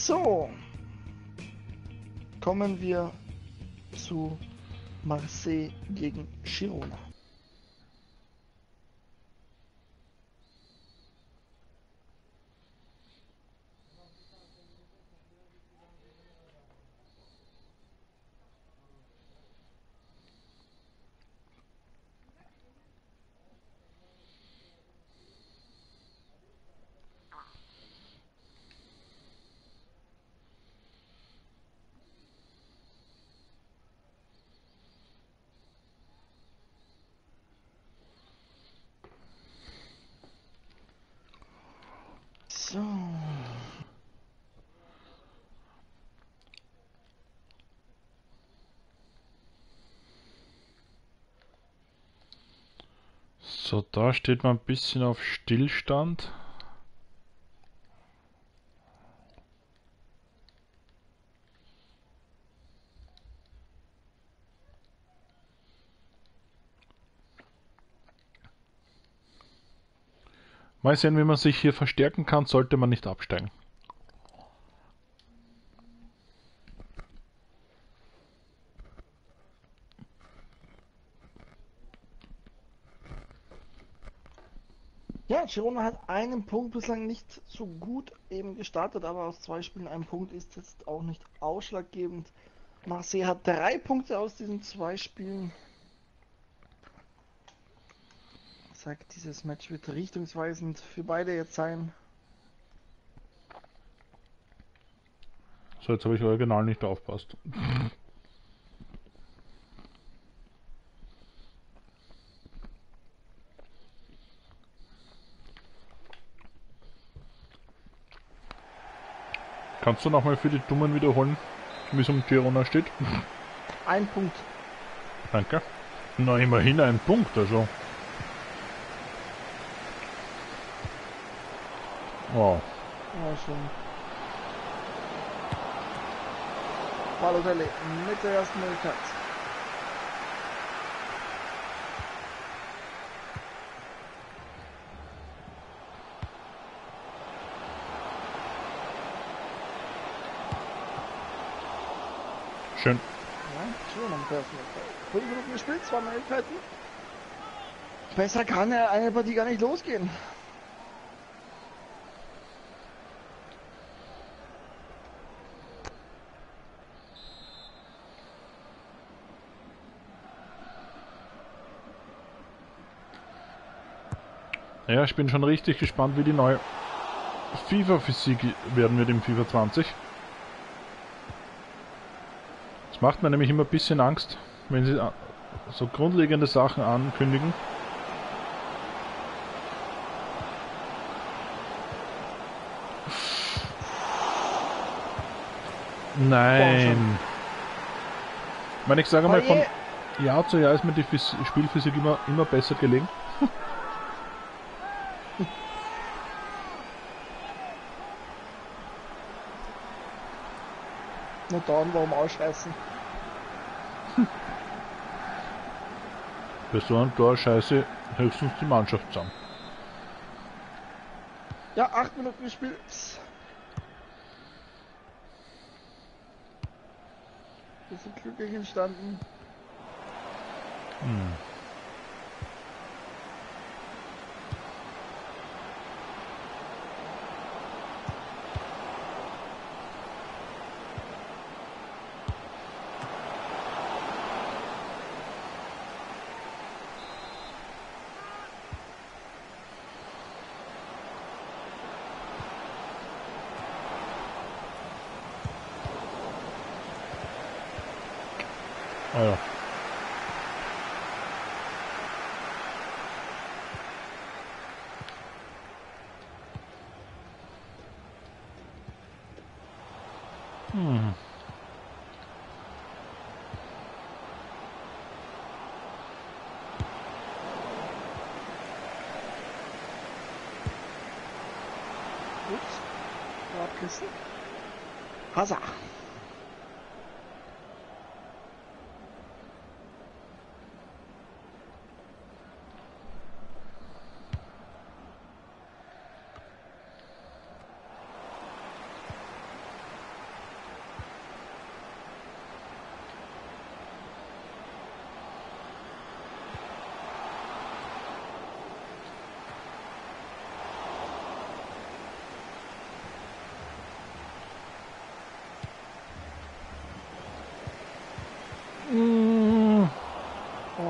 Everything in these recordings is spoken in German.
So, kommen wir zu Marseille gegen Girona. So. So, da steht man ein bisschen auf Stillstand. Mal sehen, wie man sich hier verstärken kann, sollte man nicht absteigen. Ja, Girona hat einen Punkt bislang nicht so gut eben gestartet, aber aus 2 Spielen ein Punkt ist jetzt auch nicht ausschlaggebend. Marseille hat 3 Punkte aus diesen 2 Spielen. Sagt, dieses Match wird richtungsweisend für beide jetzt sein. So, jetzt habe ich original nicht aufpasst. Kannst du nochmal für die Dummen wiederholen, wie es um Girona steht? Ein Punkt. Danke. Na, immerhin ein Punkt, also. Wow. Ja, schon. Balotelli mit der ersten Möglichkeit. Schön. Ja, schon am ersten Möglichkeit. 5 Minuten gespielt, 2 Möglichkeiten. Besser kann eine Partie gar nicht losgehen. Ja, ich bin schon richtig gespannt, wie die neue FIFA-Physik werden wird im FIFA 20. Das macht mir nämlich immer ein bisschen Angst, wenn sie so grundlegende Sachen ankündigen. Nein. Ich meine, ich sage mal, von Jahr zu Jahr ist mir die Spielphysik immer besser gelingen. Nur dann, warum ausscheißen? Bei so einem Tor scheiße höchstens die Mannschaft zusammen. Ja, 8 Minuten gespielt. Wir sind glücklich entstanden. Ah ja. Ups. Abkissen. Hazard.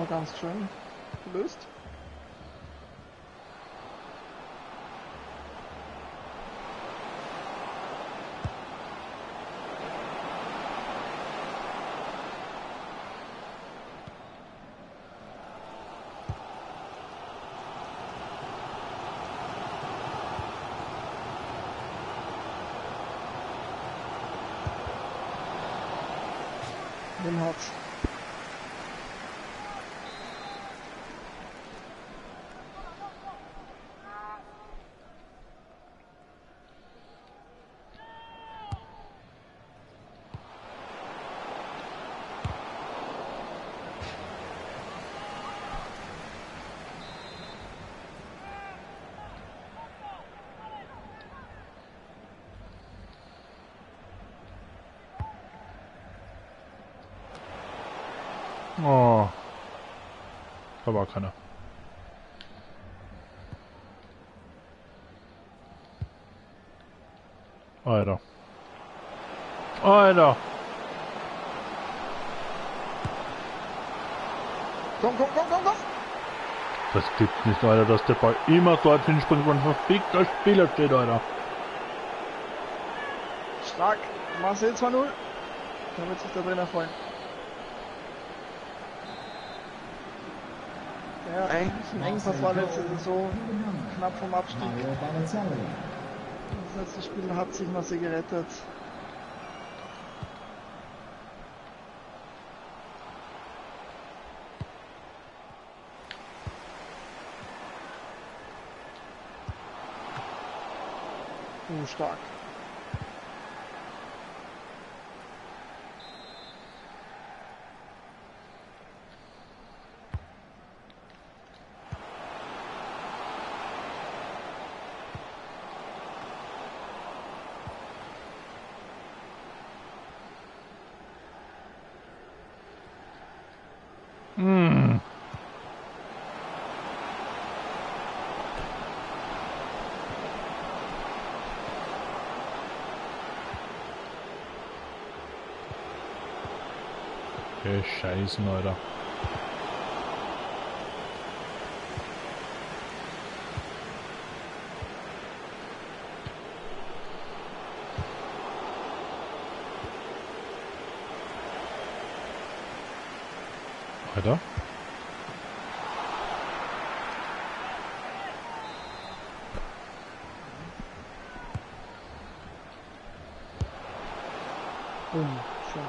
aber ganz schön gelöst. Dem Herz. Oh. Da war keiner. Alter. Alter. Komm, komm, komm, komm, komm! Das gibt's nicht, Alter, dass der Ball immer dorthin springt, wo ein verfickter Spieler steht, Alter. Stark. Marcel 2-0. Da wird sich der Trainer freuen. Ja, eigentlich ein Engpass war letzte Saison knapp vom Abstieg. Das letzte Spiel hat sich Marcel gerettet. Stark. Okay, Scheißen, Alter. Alter. Schön.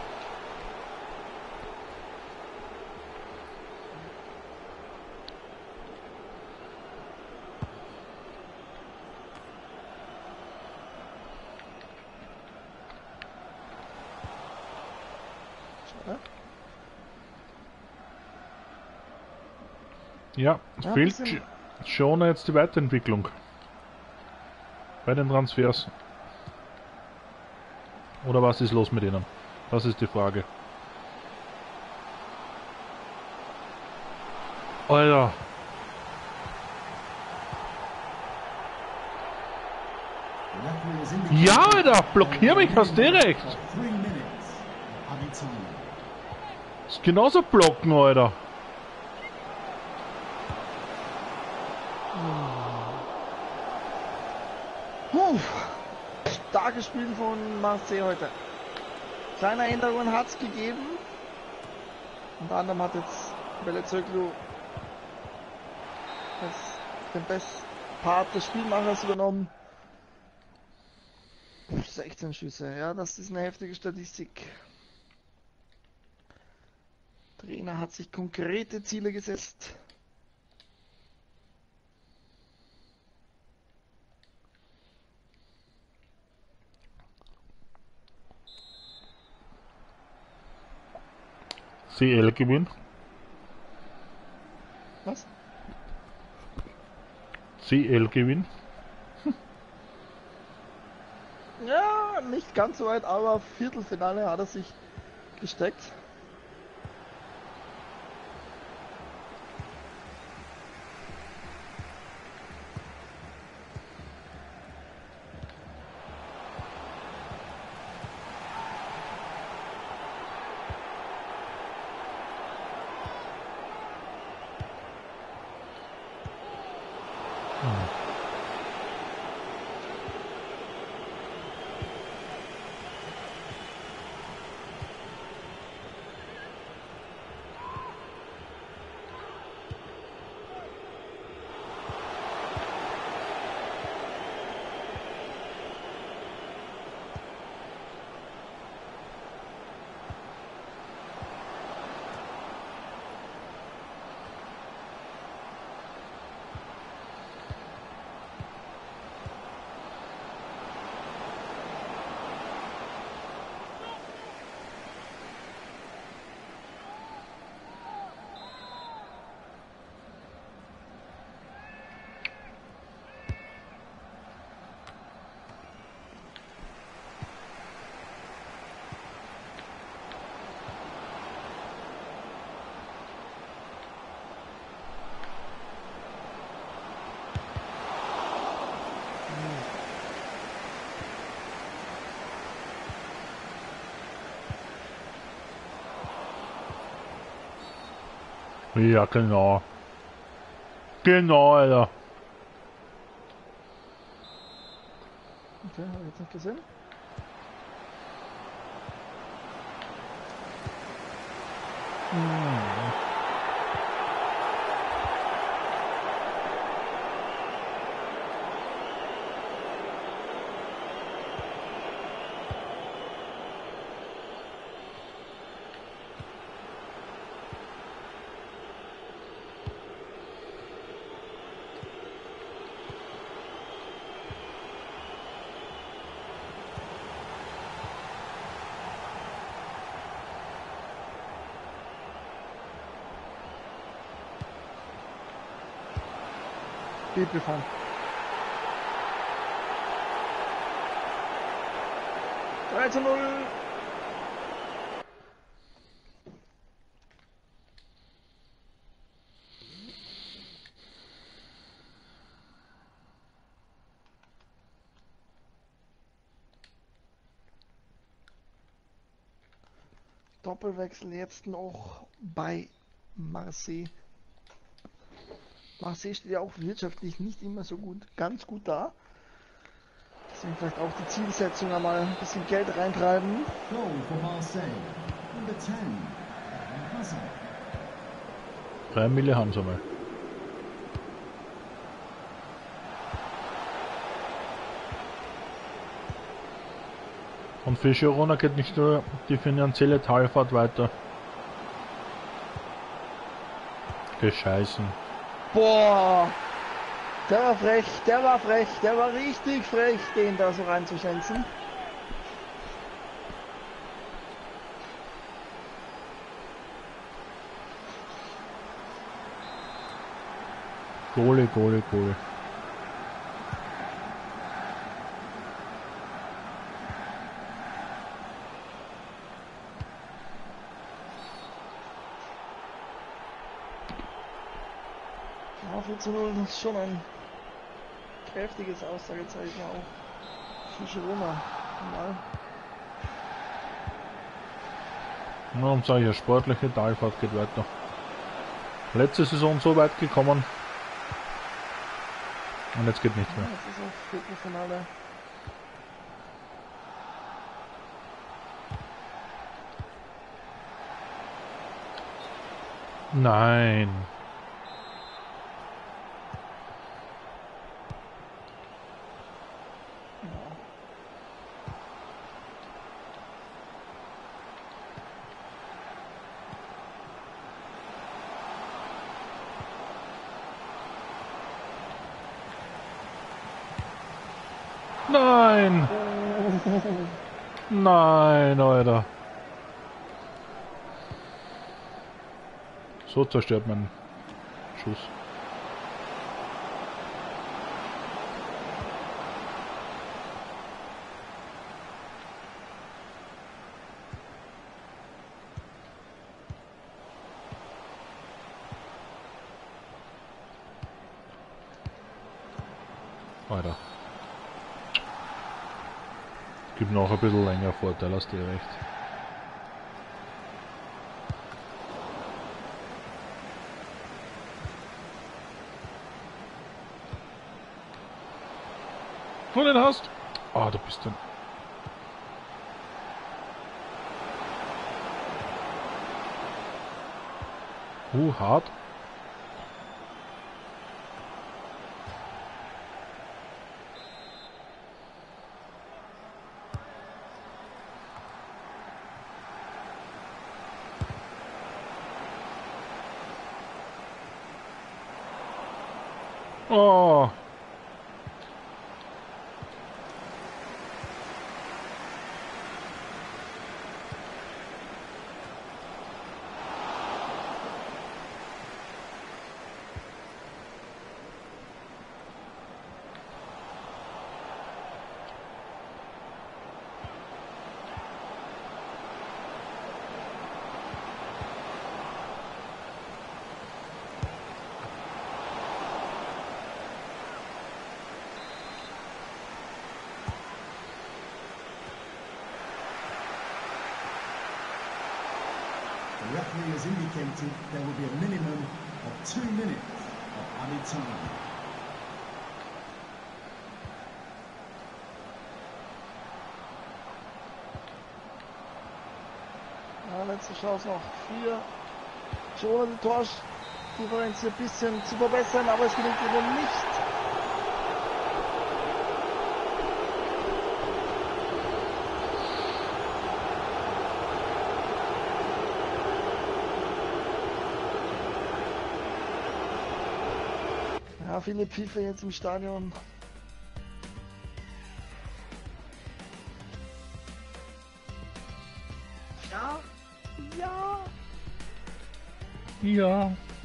Ja, Ja, fehlt bisschen... schon jetzt die Weiterentwicklung bei den Transfers. Oder was ist los mit ihnen? Das ist die Frage. Alter. Ja, Alter, blockier mich fast direkt. Ist genauso blocken, Alter. Starkes Spiel von Marseille heute. Kleine Änderungen hat es gegeben. Unter anderem hat jetzt Belezöglu den besten Part des Spielmachers übernommen. 16 Schüsse, ja, das ist eine heftige Statistik. Der Trainer hat sich konkrete Ziele gesetzt. CL Gewinn. Was? CL Gewinn. Ja, nicht ganz so weit, aber Viertelfinale hat er sich gesteckt. Ja, genau. Genau, Alter. Okay, habe ich jetzt nicht gesehen. Befand. Drei zu 0. Doppelwechsel jetzt noch bei Marseille. Marseille steht ja auch wirtschaftlich nicht immer so gut, ganz gut da. Deswegen vielleicht auch die Zielsetzung einmal ein bisschen Geld reintreiben. Goal for Marseille. Number 10. Hazard. 3 Mille haben sie mal. Und für Girona geht nicht nur die finanzielle Talfahrt weiter. Gescheißen. Boah! Der war frech, der war frech, der war richtig frech, den da so reinzuschänzen. Gole, Gole, Gole. Ja, 4 zu 0 ist schon ein kräftiges Aussagezeichen auch für Girona. Na, und sage ich, sportliche Talfahrt geht weiter. Letzte Saison so weit gekommen. Und jetzt geht nichts mehr. Ja, jetzt ist auch Viertelfinale. Nein. Nein! Nein, Alter. So zerstört man Schuss. Alter. Gibt noch ein bisschen länger Vorteil, hast du recht. Wo den hast? Ah, du bist dann. Hart. Oh. The referee has indicated there will be a minimum of 2 minutes of added time. Ja, letzte Chance noch 4. Schon die Tordifferenz hier ein bisschen zu verbessern, aber es gelingt ihnen nicht. Ja, viele Pfiffe jetzt im Stadion. Ja, ja. Ja.